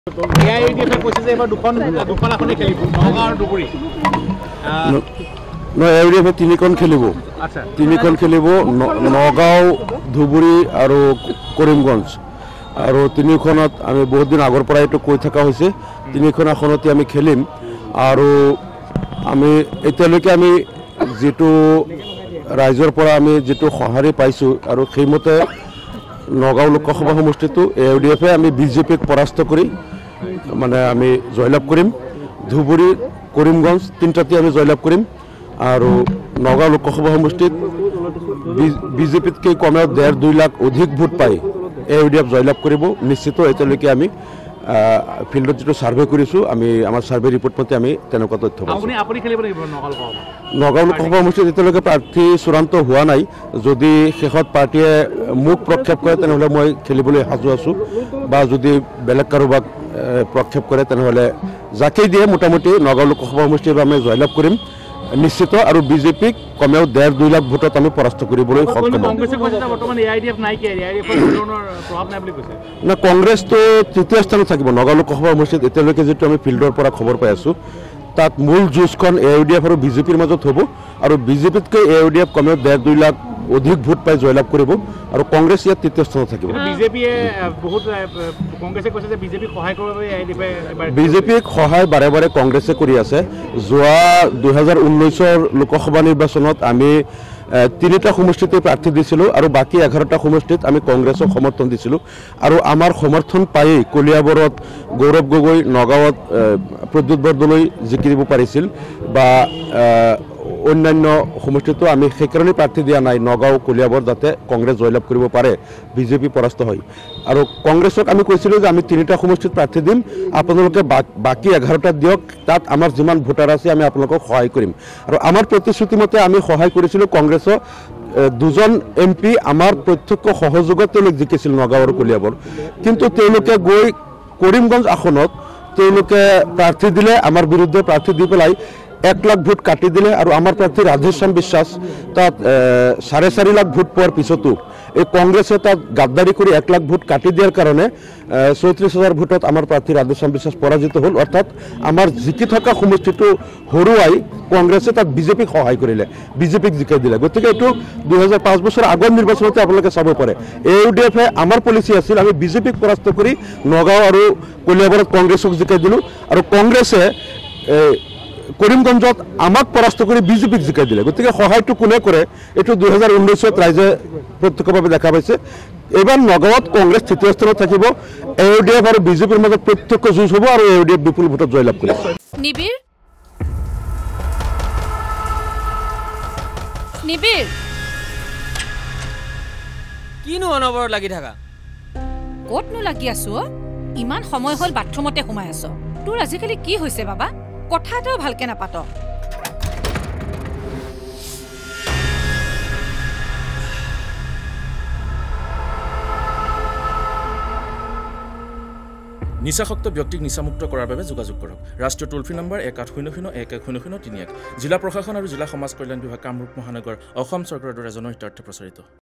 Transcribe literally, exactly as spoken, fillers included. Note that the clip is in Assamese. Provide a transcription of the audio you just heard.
তিনিখন খেলিব তিনিখন খেলিব নগাঁও ধুবুৰী আৰু কৰিমগঞ্জ আৰু তিনিখনত আমি বহুত দিন আগৰ পৰা এইটো কৈ থকা হৈছে তিনিখন আসনতে আমি খেলিম আৰু আমি এতিয়ালৈকে আমি যেটো ৰাইজৰ পৰা আমি যেটো সহাৰি পাইছো আৰু সেইমতে নগাঁও লোকসভা সমষ্টিটো এউডিএফে আমি বিজেপিক পৰাস্ত কৰি মানে আমি জয়লাভ কৰিম ধুবুৰী কৰিমগঞ্জ তিনটাতে আমি জয়লাভ কৰিম আৰু নগাঁও লোকসভা সমষ্টিত বিজেপিতকৈ কমেও ডেৰ দুই লাখ অধিক ভোট পাই এউডিএফ জয়লাভ কৰিব নিশ্চিত এতিয়ালৈকে আমি ফিল্ডত যেটো সাৰ্ভে কৰিছো আমি আমাৰ সাৰ্ভে ৰিপৰ্ট মতে আমি তেনেকুৱা তথ্য আপুনি আপুনি খেলিব লাগিব নগাঁও লোকসভা সমষ্টিত এতিয়ালৈকে প্ৰাৰ্থী চূড়ান্ত হোৱা নাই যদি শেষত পাৰ্টিয়ে মোক প্ৰক্ষেপ কৰে তেনেহলে মই খেলিবলৈ সাজু আছো বা যদি বেলেগ কাৰোবাক প্ৰক্ষেপ কৰে তেনেহলে যাকেই দিয়ে মোটামুটি নগাঁও লোকসভা সমষ্টিৰ আমি জয়লাভ কৰিম নিশ্চিত আৰু বিজেপিক কমেও ডেৰ দুই লাখ ভোটত আমি পৰাস্ত কৰিবলৈ সক্ষম হ'ম না কংগ্ৰেছটো তৃতীয় স্থানত থাকিব নগাঁও লোকসভা সমষ্টিত এতিয়ালৈকে যেটো আমি ফিল্ডৰ পৰা খবৰ পাই আছো তাত মূল যুঁজখন এউডিএফ আৰু বিজেপিৰ মাজত হ'ব আৰু বিজেপিতকৈ এউডিএফ কমেও ডেৰ দুই লাখ অধিক ভোট পাই জয়লাভ কৰিব আৰু কংগ্ৰেছ ইয়াত তৃতীয় স্থানত থাকিব বিজেপিয়ে বহুত কংগ্ৰেছে কৈছে যে বিজেপিক সহায় কৰিব বিজেপিক সহায় বাৰে বাৰে কংগ্ৰেছে কৰি আছে যোৱা দুই হাজাৰ ঊনৈছৰ লোকসভা নিৰ্বাচনত আমি তিনিটা সমষ্টিতে প্ৰাৰ্থী দিছিলোঁ আৰু বাকী এঘাৰটা সমষ্টিত আমি কংগ্ৰেছক সমৰ্থন দিছিলোঁ আৰু আমাৰ সমৰ্থন পাই কলিয়াবৰত গৌৰৱ গগৈ নগাঁৱত প্ৰদ্যুৎ বৰদলৈ জিকিব পাৰিছিল বা অন্যান্য সমষ্টিতো আমি সেইকাৰণে প্ৰাৰ্থী দিয়া নাই নগাঁও কলিয়াবৰ যাতে কংগ্ৰেছ জয়লাভ কৰিব পাৰে বিজেপি পৰাস্ত হয় আৰু কংগ্ৰেছক আমি কৈছিলোঁ যে আমি তিনিটা সমষ্টিত প্ৰাৰ্থী দিম আপোনালোকে বাকী এঘাৰটা দিয়ক তাত আমাৰ যিমান ভোটাৰ আছে আমি আপোনালোকক সহায় কৰিম আৰু আমাৰ প্ৰতিশ্ৰুতি মতে আমি সহায় কৰিছিলোঁ কংগ্ৰেছৰ দুজন এম পি আমাৰ প্ৰত্যক্ষ সহযোগত তেওঁলোক জিকিছিল নগাঁও আৰু কলিয়াবৰ কিন্তু তেওঁলোকে গৈ কৰিমগঞ্জ আসনত তেওঁলোকে প্ৰাৰ্থী দিলে আমাৰ বিৰুদ্ধে প্ৰাৰ্থী দি পেলাই এক লাখ ভোট কাটি দিলে আৰু আমাৰ প্ৰাৰ্থী ৰাধেশ্যাম বিশ্বাস তাত চাৰে চাৰি লাখ ভোট পোৱাৰ পিছতো এই কংগ্ৰেছে তাত গাদ্দাৰী কৰি এক লাখ ভোট কাটি দিয়াৰ কাৰণে চৌত্ৰিছ হাজাৰ ভোটত আমাৰ প্ৰাৰ্থী ৰাধেশ্যাম বিশ্বাস পৰাজিত হ'ল অৰ্থাৎ আমাৰ জিকি থকা সমষ্টিটো হৰুৱাই কংগ্ৰেছে তাত বিজেপিক সহায় কৰিলে বিজেপিক জিকাই দিলে গতিকে এইটো দুই হাজাৰ পাঁচ বছৰ আগৰ নিৰ্বাচনতে আপোনালোকে চাব পাৰে এউডিএফে আমাৰ পলিচি আছিল আমি বিজেপিক পৰাস্ত কৰি নগাঁও আৰু কলিয়াবৰত কংগ্ৰেছক জিকাই দিলোঁ আৰু কংগ্ৰেছে কৰিমগঞ্জত আমাক পৰাস্ত কৰি বিজেপিক জিকাই দিলে গতিকে সহায়টো কোনে কৰে এইটো দুই হাজাৰ ঊনৈছত ৰাইজে প্ৰত্যক্ষভাৱে দেখা পাইছে এইবাৰ নগাঁৱত কংগ্ৰেছ তৃতীয় স্থানত থাকিব এউডিএফ আৰু বিজেপিৰ মাজত প্ৰত্যক্ষ যুঁজ হ'ব আৰু এউডিএফ বিপুল ভোটত জয়লাভ কৰিব নিবিৰ নিবিৰ কিনো অনবৰ লাগি থাকা ক'তনো লাগি আছো ইমান সময় হ'ল বাথৰুমতে সোমাই আছো তোৰ আজিকালি কি হৈছে বাবা কথা এটাও ভালকে নাপাত নিচাসক্ত ব্যক্তিক নিচামুক্ত কৰাৰ বাবে যোগাযোগ কৰক ৰাষ্ট্ৰীয় টোল ফ্ৰী নম্বৰ এক আঠ শূন্য শূন্য এক এক শূন্য শূন্য তিনি এক জিলা প্ৰশাসন আৰু জিলা সমাজ কল্যাণ বিভাগ কামৰূপ মহানগৰ অসম চৰকাৰৰ দ্বাৰা জনহিতাৰ্থে প্ৰচাৰিত